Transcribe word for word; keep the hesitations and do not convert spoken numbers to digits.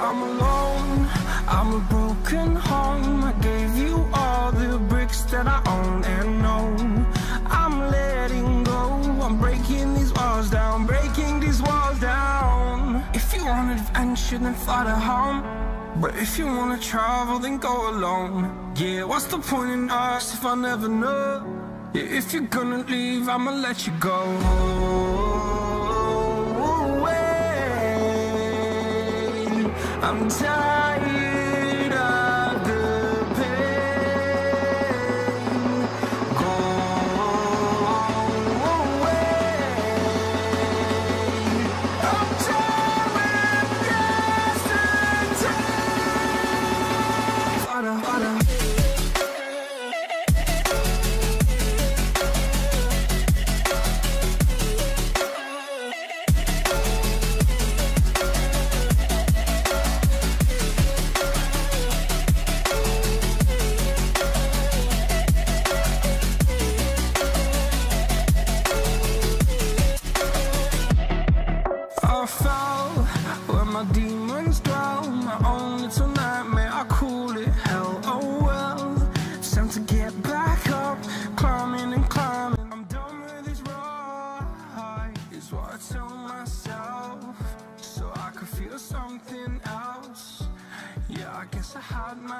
I'm alone, I'm a broken home. I gave you all the bricks that I own and know. I'm letting go, I'm breaking these walls down, breaking these walls down. If you want adventure, then fly to home. But if you wanna travel, then go alone. Yeah, what's the point in us if I never know? Yeah, if you're gonna leave, I'ma let you go. I'm tired of the pain. Go away. I'm tired of yesterday. Harder, harder. I fell where my demons dwell. My own little nightmare, I call it hell. Oh well, it's time to get back up, climbing and climbing. I'm done with this ride, is what I tell myself, so I could feel something else. Yeah, I guess I had my